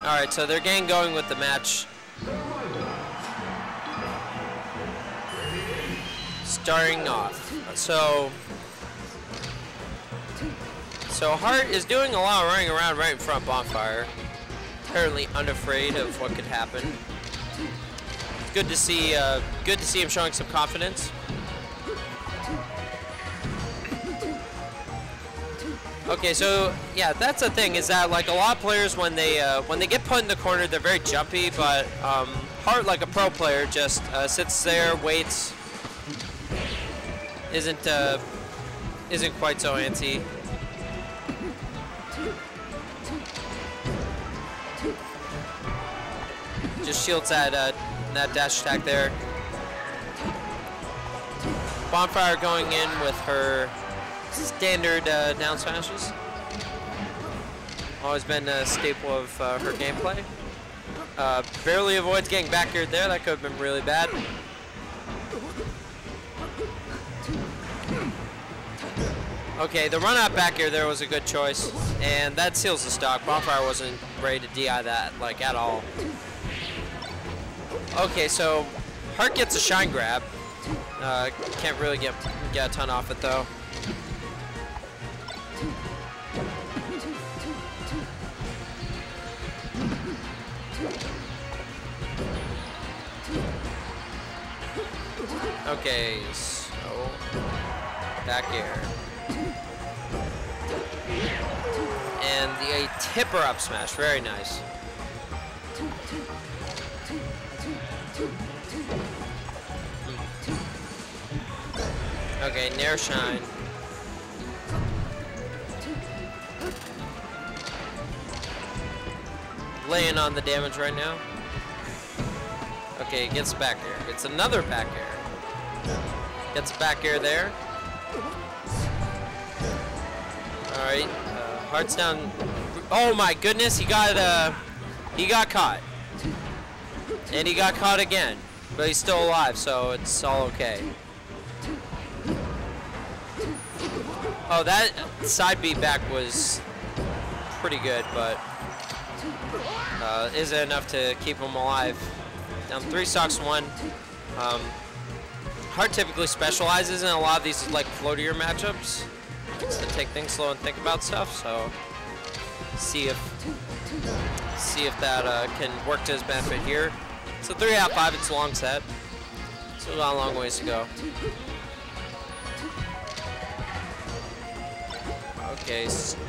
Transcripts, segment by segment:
All right, so they're getting going with the match. Starting off. So Hart is doing a lot of running around right in front of Bonfire. Apparently unafraid of what could happen. It's good to see him showing some confidence. Okay, so yeah, that's the thing, is that like a lot of players when they get put in the corner, they're very jumpy, but Hart, like a pro player, just sits there, waits, isn't quite so antsy. Just shields that dash attack there. Bonfire going in with her standard down smashes. Always been a staple of her gameplay. Barely avoids getting back aired there. That could have been really bad. Okay, the run out back air there was a good choice, and that seals the stock. Bonfire wasn't ready to DI that like at all. Okay, so Hart gets a shine grab. Can't really get a ton off it though. Okay, so back air. And the tipper up smash, very nice. Okay, Nair shine. Laying on the damage right now. Okay, gets back air. It's another back air. Gets a back air there. All right, Hart's down. Oh my goodness, he got caught. And he got caught again, but he's still alive, so it's all okay. Oh, that side beat back was pretty good, but isn't enough to keep him alive. Down 3 stocks to 1. Hart typically specializes in a lot of these like floatier matchups. Likes to take things slow and think about stuff, so see if that can work to his benefit here. So 3 out of 5, it's a long set. Still got a long ways to go. Okay.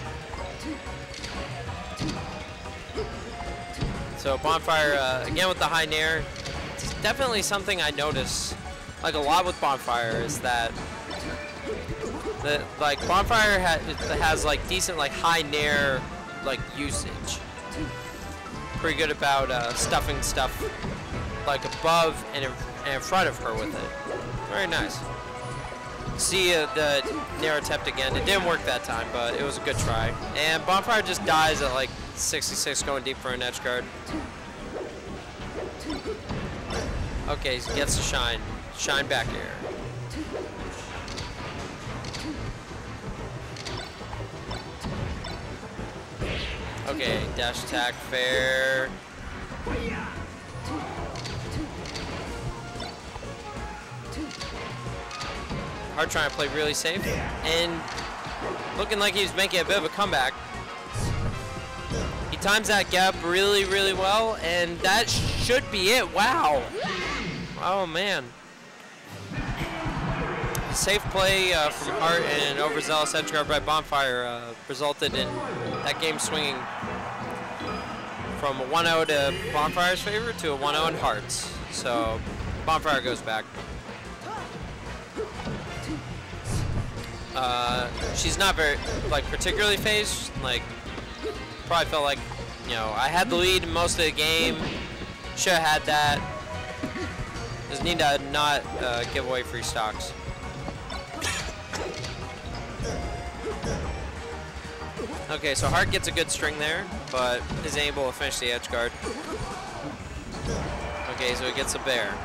So Bonfire again with the high nair. It's definitely something I notice like a lot with Bonfire is that like Bonfire has like decent like high nair like usage. Pretty good about stuffing stuff like above and in front of her with it. Very nice. See the nair attempt again. It didn't work that time, but it was a good try. And Bonfire just dies at like 66 going deep for an edge guard. Okay, he gets a shine. Shine back air. Okay, dash attack, fair. Hart trying to play really safe, and looking like he's making a bit of a comeback. He times that gap really, really well, and that should be it. Wow. Oh, man. Safe play from Hart and an overzealous edge guard by Bonfire resulted in that game swinging from a 1-0 to Bonfire's favor to a 1-0 in Hart's. So Bonfire goes back. She's not very, like, particularly phased. Like, probably felt like, you know, I had the lead most of the game. Should have had that. Just need to not give away free stocks. Okay, so Hart gets a good string there, but isn't able to finish the edge guard. Okay, so he gets a bear.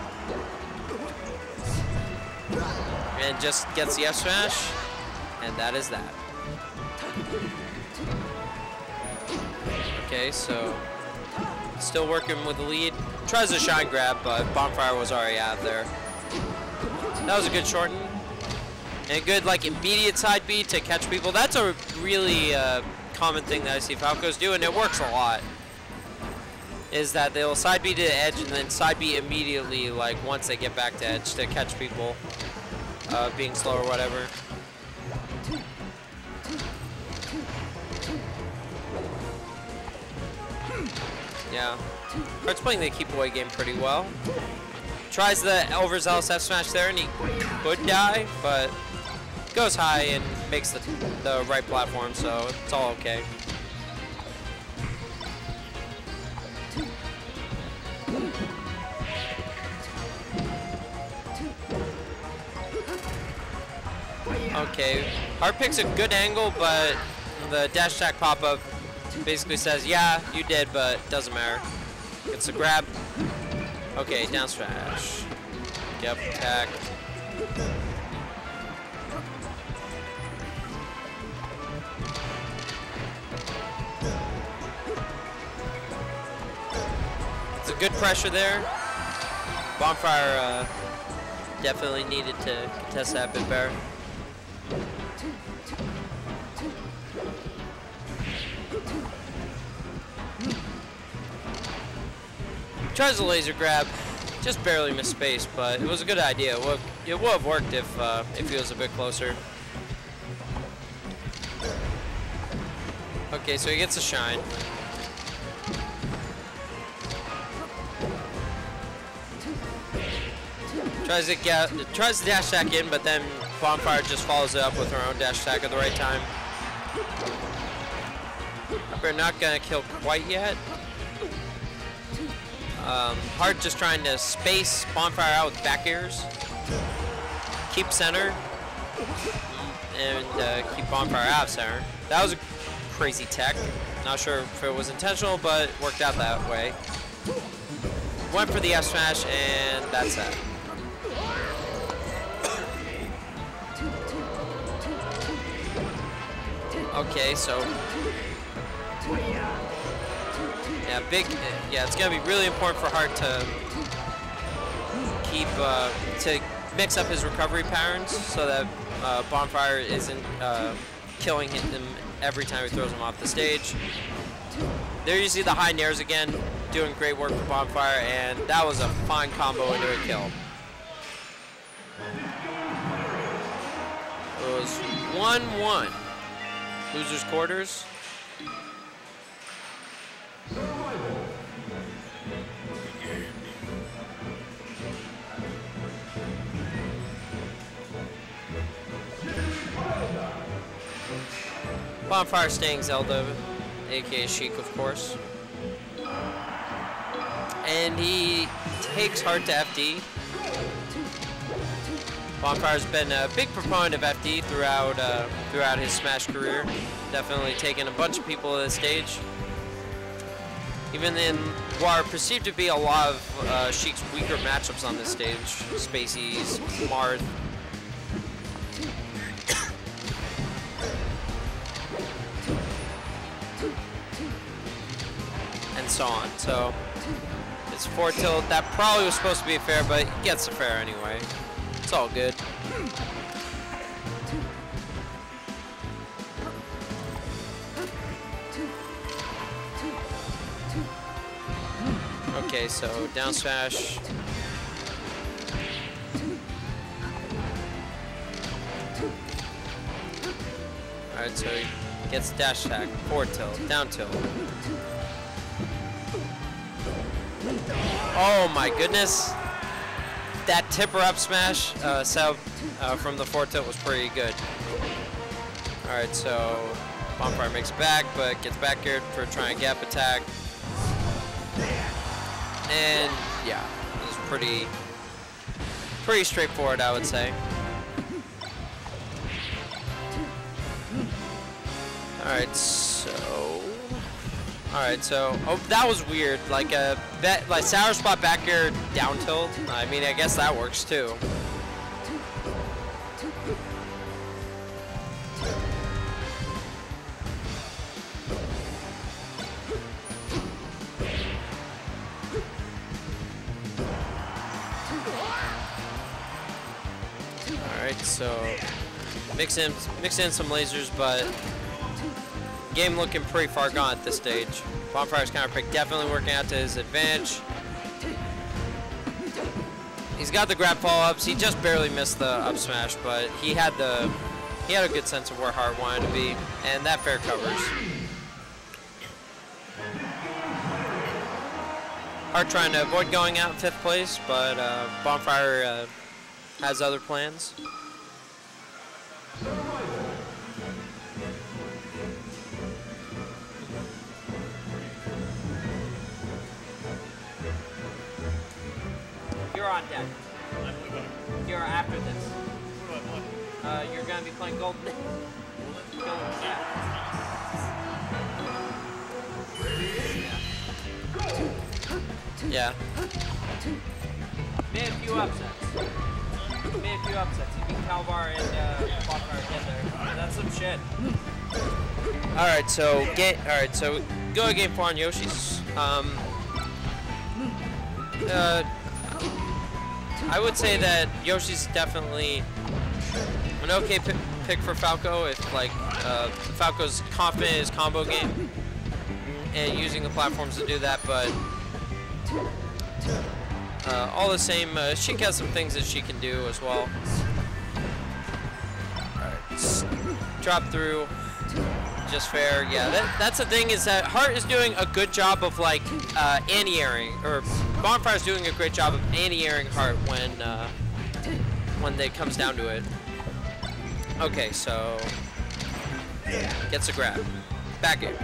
And just gets the F smash, and that is that. Okay, so Still working with the lead. Tries a shine grab, but Bonfire was already out there. That was a good shorten. And a good like immediate side B to catch people. That's a really common thing that I see Falcos do, and it works a lot. Is that they'll side B to the edge and then side B immediately, like once they get back to edge to catch people being slow or whatever. Yeah, Heart's playing the keep away game pretty well. Tries the overzealous F smash there, and he could die, but goes high and makes the right platform, so it's all okay. Okay, Heart picks a good angle, but the dash attack pop-up basically says, yeah, you did, but doesn't matter. It's a grab. Okay, down smash. Yep, attack. It's a good pressure there. Bonfire definitely needed to contest that a bit better. Tries a laser grab, just barely missed space, but it was a good idea. It would have worked if he was a bit closer. Okay, so he gets a shine. Tries to dash attack in, but then Bonfire just follows it up with her own dash attack at the right time. We're not gonna kill quite yet. Heart just trying to space Bonfire out with back airs. Keep center. And keep Bonfire out of center. That was a crazy tech. Not sure if it was intentional, but it worked out that way. Went for the F smash, and that's that. Okay, so yeah, it's gonna be really important for Heart to keep to mix up his recovery patterns so that Bonfire isn't killing him every time he throws him off the stage. There you see the high nairs again, doing great work for Bonfire, and that was a fine combo into a kill. It was 1-1. Losers quarters. Bonfire staying Zelda, aka Sheik, of course. And he takes Heart to FD. Bonfire's been a big proponent of FD throughout his Smash career. Definitely taken a bunch of people to the stage. Even in what are perceived to be a lot of Sheik's weaker matchups on this stage. Spaceys, Marth. And so on. So it's 4 tilt. That probably was supposed to be fair, but he gets the fair anyway. It's all good. Okay, so down smash. Alright, so he gets dash attack, forward tilt, down tilt. Oh my goodness. That tipper up smash from the forward tilt was pretty good. Alright, so Bonfire makes back, but gets back aired for trying to gap attack. And yeah, it was pretty straightforward, I would say. Alright, so oh, that was weird. Like Sour Spot back air down tilt. I mean, I guess that works too. Alright, so mix in some lasers, but game looking pretty far gone at this stage. Bonfire's counter pick definitely working out to his advantage. He's got the grab follow-ups. He just barely missed the up smash, but he had a good sense of where Hart wanted to be, and that fair covers. Hart trying to avoid going out in 5th place, but Bonfire has other plans. You're on deck. You're after this. You're gonna be playing Golden. Yeah. Made a few upsets. You beat Calvar and Bonfire get there. That's some shit. Alright, so go to game 4 on Yoshi's. I would say that Yoshi's definitely an okay pick for Falco if Falco's confident in his combo game and using the platforms to do that, but all the same, Sheik has some things that she can do as well. Alright, drop through, just fair. Yeah, that's the thing, is that Hart is doing a good job of anti-airing, or Bonfire's doing a great job of anti-airing Hart when it comes down to it. Okay, so gets a grab, back air.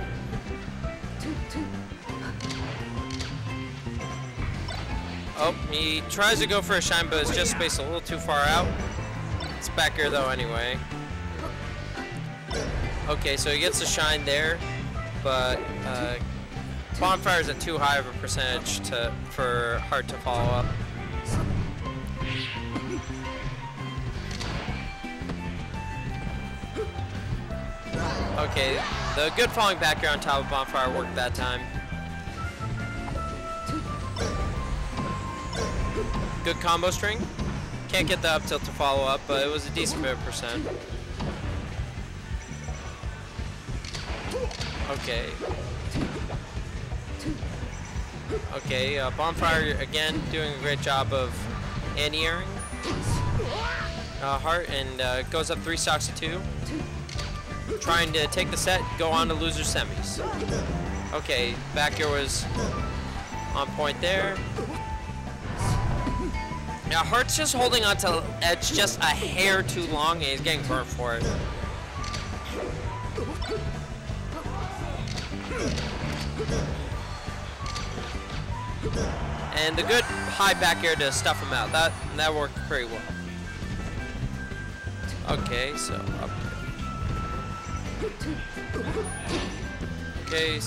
Oh, he tries to go for a shine, but it's just spaced a little too far out. It's back air though anyway. Okay, so he gets a shine there, but Bonfire's at too high of a percentage for Hart to follow up. Okay, the good falling back air on top of Bonfire worked that time. Good combo string. Can't get the up tilt to follow up, but it was a decent bit of percent. Okay. Okay, Bonfire again doing a great job of anti-airing Hart, and goes up 3 stocks to 2. Trying to take the set, go on to loser semis. Okay, back air was on point there. Now Hart's just holding on to edge just a hair too long, and he's getting burnt for it. And the good high back air to stuff him out. That worked pretty well. Okay, so up. Okay.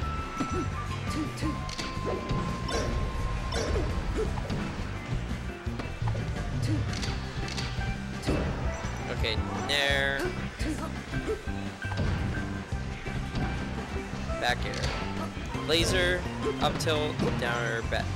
Okay, nair. Back air. Laser, up tilt, down air, back.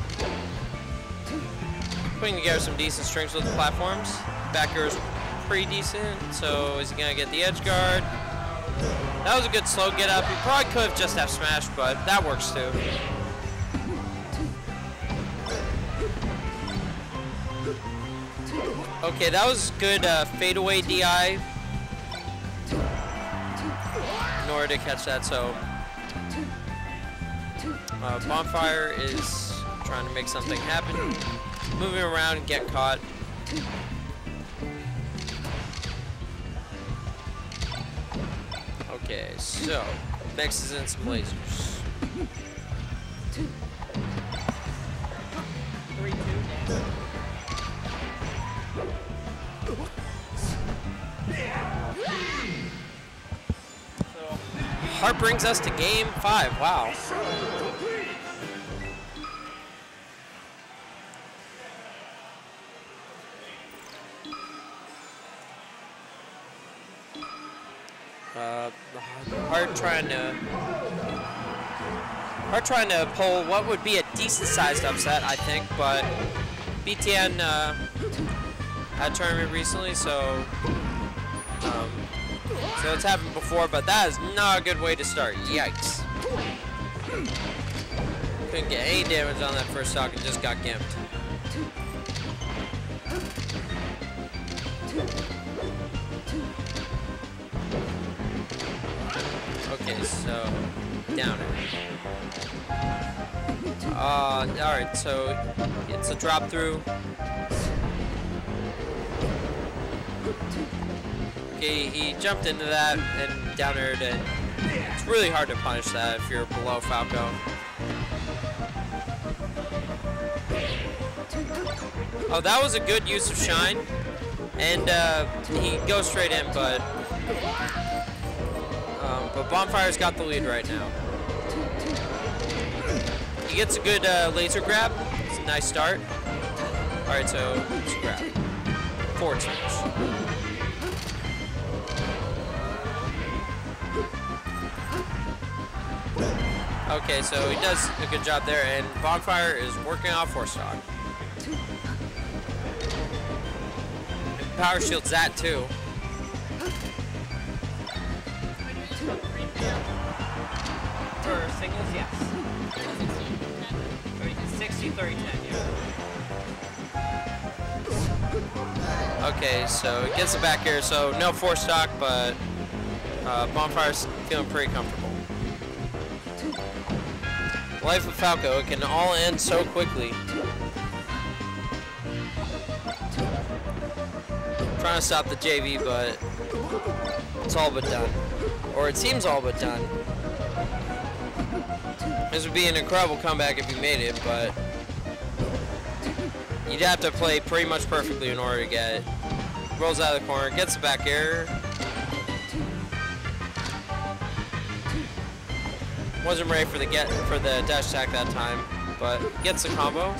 Putting together some decent strings with the platforms. Back air is pretty decent, so is he gonna get the edge guard? That was a good slow get up. He probably could have just have smashed, but that works too. Okay, that was good fadeaway DI in order to catch that, so Bonfire is trying to make something happen, moving around and get caught. Okay, so mixes in some lasers. 3-2. Hart brings us to game 5. Wow. Hart trying to pull what would be a decent-sized upset, I think, but BTN at a tournament recently, so it's happened before, but that is not a good way to start. Yikes. Couldn't get any damage on that first stock and just got gimped. Okay, so downer. Alright, so it's a drop through. Okay, he jumped into that and downered, and it's really hard to punish that if you're below Falco. Oh, that was a good use of Shine, and he goes straight in, but Bonfire's got the lead right now. He gets a good laser grab. It's a nice start. All right, so let's grab. Forward smash. Okay, so he does a good job there, and Bonfire is working off 4-stock. Power shields that too. For singles, yes. 60, 30, 10, yeah. Okay, so he gets it back here, so no 4-stock, but Bonfire's feeling pretty comfortable. Life of Falco, it can all end so quickly. Trying to stop the JV, but it's all but done. Or it seems all but done. This would be an incredible comeback if you made it, but you'd have to play pretty much perfectly in order to get it. Rolls out of the corner, gets the back air. Wasn't ready for the dash attack that time, but gets the combo.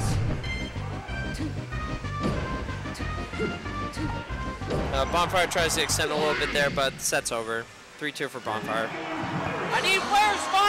Bonfire tries to extend a little bit there, but the set's over. 3-2 for Bonfire. I need player spot!